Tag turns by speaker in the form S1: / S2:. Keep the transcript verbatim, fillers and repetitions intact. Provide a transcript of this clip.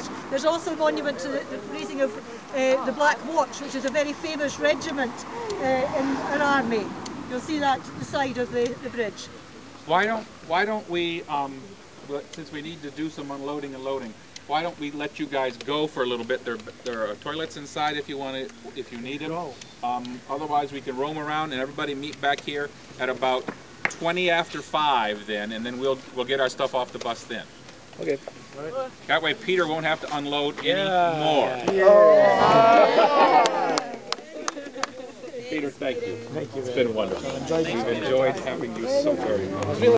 S1: that. There's also a monument to the, the raising of uh, the Black Watch, which is a very famous regiment uh, in our army. You'll see that to the side of the, the bridge.
S2: Why don't Why don't we, um, since we need to do some unloading and loading, why don't we let you guys go for a little bit? There, there are toilets inside if you want to, if you need them. Um, otherwise, we can roam around and everybody meet back here at about twenty after five. Then, and then we'll we'll get our stuff off the bus then.
S3: Okay.
S2: That way, Peter won't have to unload
S3: Yeah.
S2: any more.
S3: Yeah.
S2: Peter, thank you.
S3: Thank you.
S2: It's been wonderful.
S3: Enjoyed
S2: We've enjoyed having you so very much.